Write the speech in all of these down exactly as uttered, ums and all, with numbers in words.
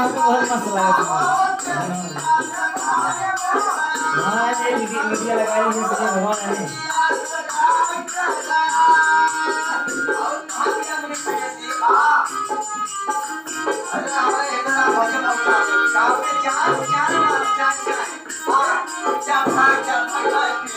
हमको बहुत मस्त लगा तुम्हारा। हाँ ये मीडिया मीडिया लगाई है इसलिए भगवान ने। अरे हमारे इतना भजन होता है गाँव में चार चार चार चार चार भाग चार भाग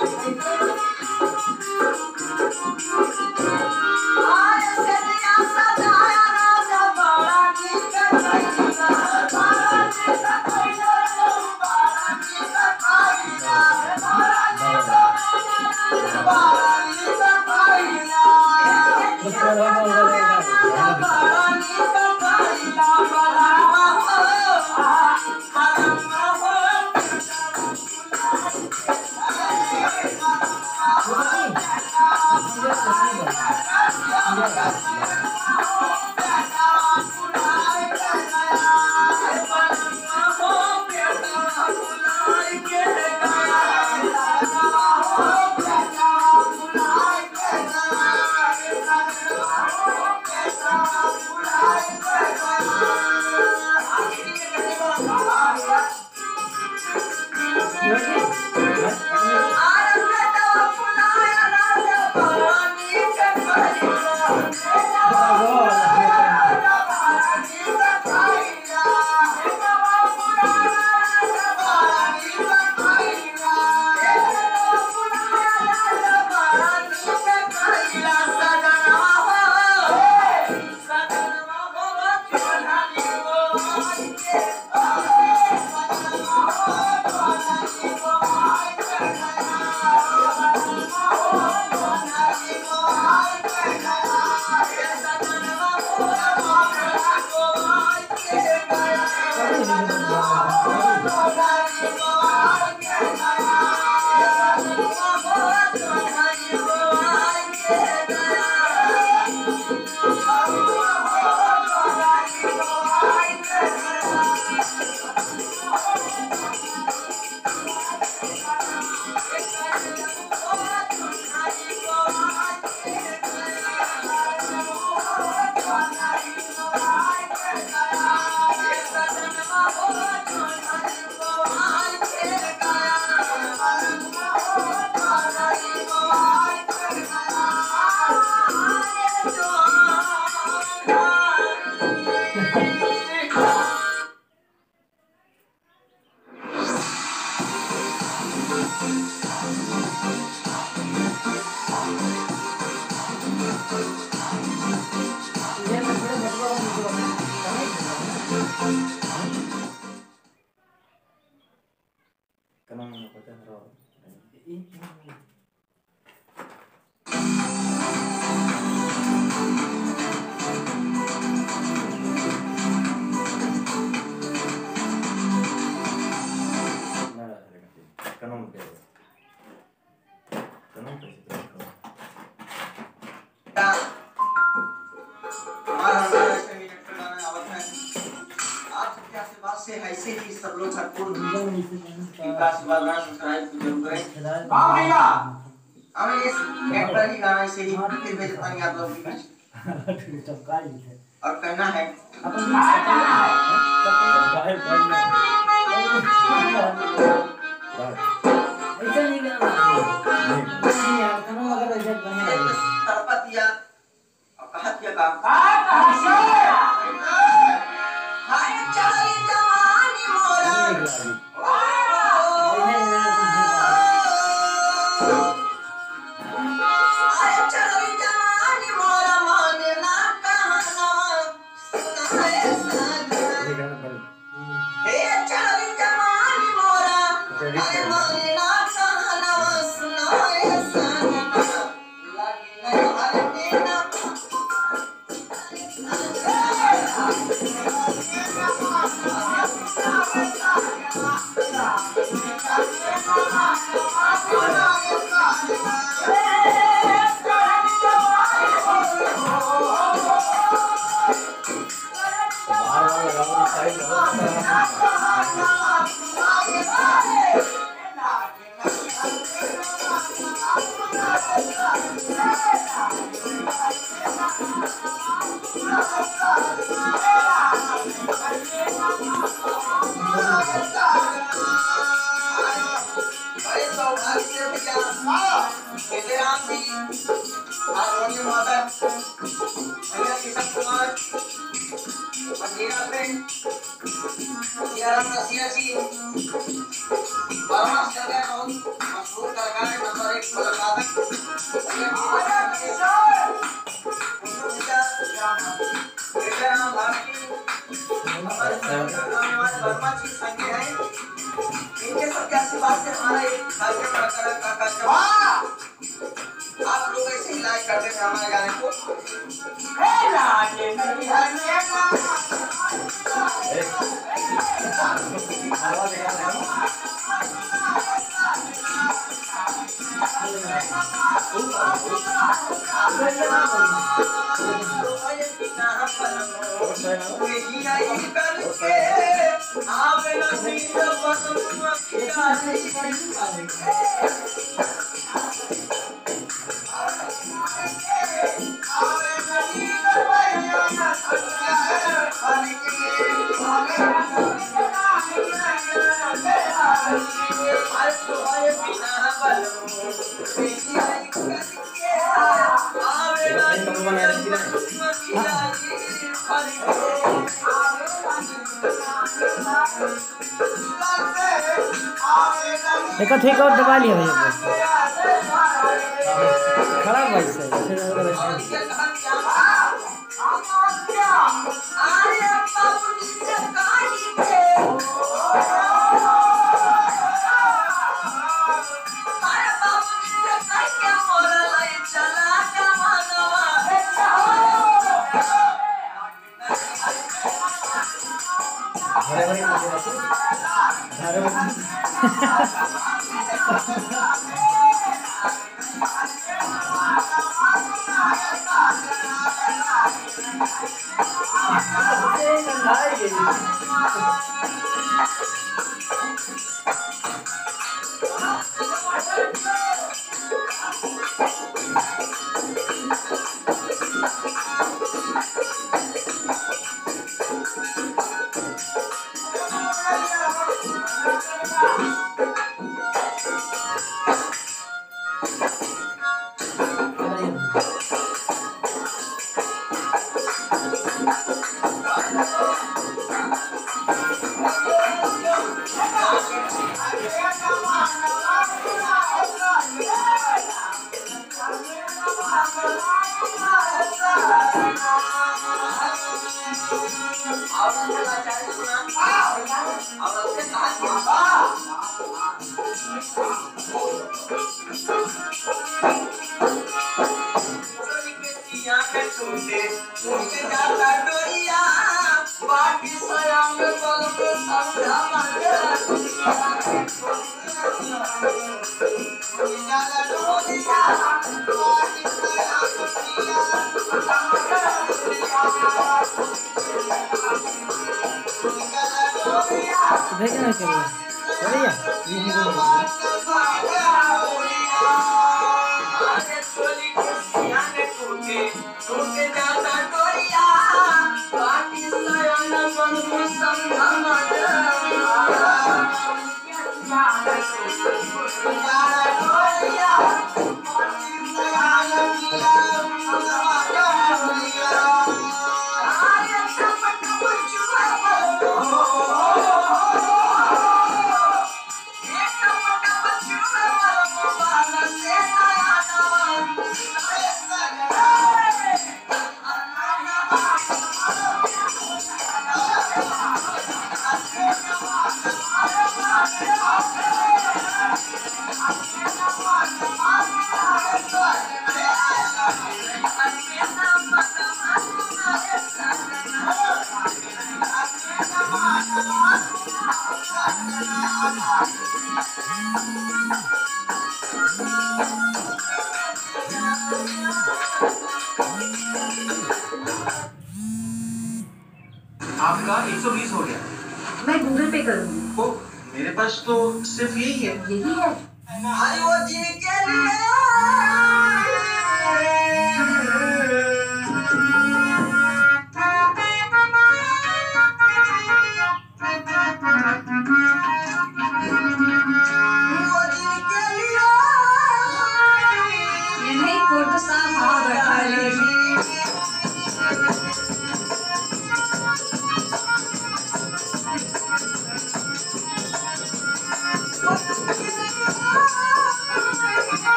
आए सदिया सदाया राजा बाला की कथाइया बाला की कथाइया बाला की कथाइया बाला की कथाइया बाला की कथाइया और करना है तरपतिया और कहतिया का हाय चली जवानी मोरा Thank you. Ram ji harmonium माता भैया किशन कुमार मंजीरा फ्रेंड सियाराम रसिया जी बर्मा चले बहुत मशहूर कलाकार है नंबर एक कलाकार बेटा राम भारती वर्मा जी संगे हैं इनके सबके आशीर्वाद से हमारा एक कार्यक्रम का कार्यक्रम आप लोग ऐसे ही लाइक करते थे हमारे गाने को हे लागे नहीं हर देखो ठीक और दबा लिया भैया खराब भाई सही देखना चाहिए बढ़िया आपका एक सौ बीस हो गया। मैं गूगल पे करूँगी। ओ, मेरे पास तो सिर्फ यही है। यही है। अरे वो जिनके लिए वो जिनके लिए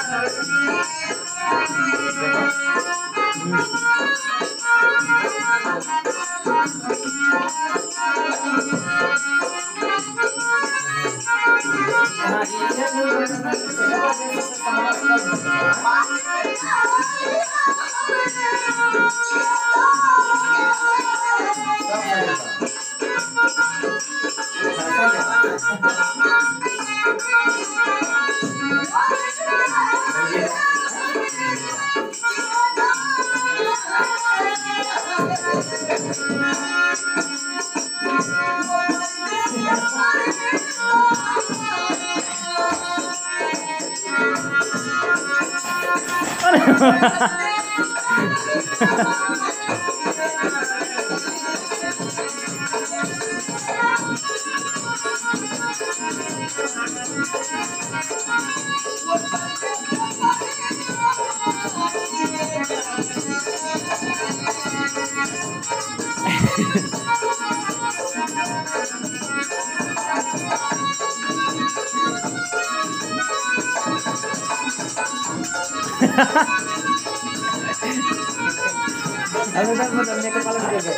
अभी तक मैं अपने को पालन कर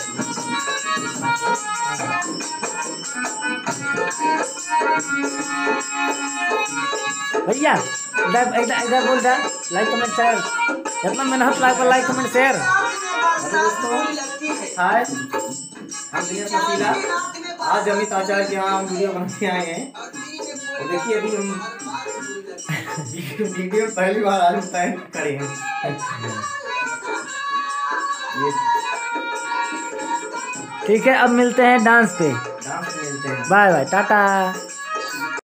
भैया इधर इधर इधर बोल रहा लाइक कमेंट शेयर इतना मेहनत लाइक पर लाइक कमेंट शेयर। हाय हम दिनेश मसीला आज अमित आचार्य के यहाँ हम वीडियो बना के आए हैं। और देखिए अभी हम वीडियो पहली बार आज टाइम करे हैं। ठीक है अब मिलते हैं डांस पे। डांस मिलते हैं। Bye bye Tata.